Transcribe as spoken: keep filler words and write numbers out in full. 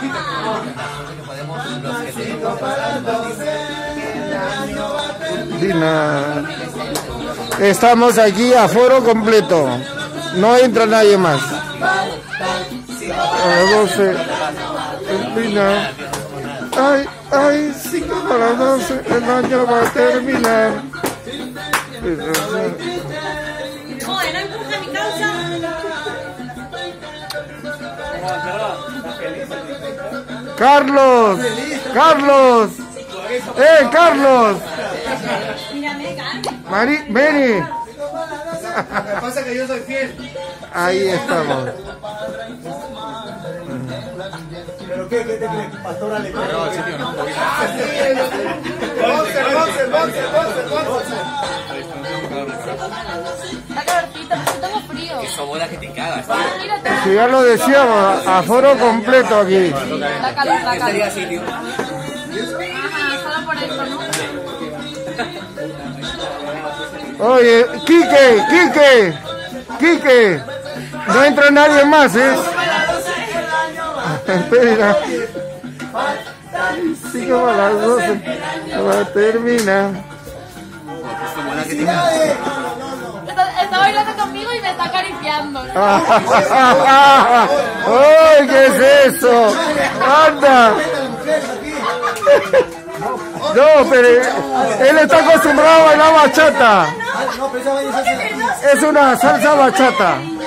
Dina. Estamos aquí a foro completo. No entra nadie más. A las doce. Dina. Ay, ay, cinco para las doce. El año va a terminar. Joder, no empuja mi causa. Carlos, Carlos, eh, Carlos. Mírame, Carmen. Mari, Mary. Lo que pasa es que yo soy fiel. Ahí estamos. ¿Pero qué? ¿Qué te crees? Pastora le cree. No, sí, tío, no. Boxer, boxer, boxer, boxer, boxer. Está calorcito, pero yo tengo frío. Eso bola que te cagas, tío. Mírate. Si ya lo decíamos, a foro completo aquí. Da calor, da calor. Estaría así, tío. Ajá, solo por eso, ¿no? Oye, Quique, Quique, Quique. No entra nadie más, ¿eh? Espera. Cinco para las doce. Va a terminar. Eso bola que te cagas. Está, está bailando conmigo y me está acariciando. ¡Ay, qué es eso! ¡Anda! No, pero él está acostumbrado a bailar bachata. Es una salsa bachata.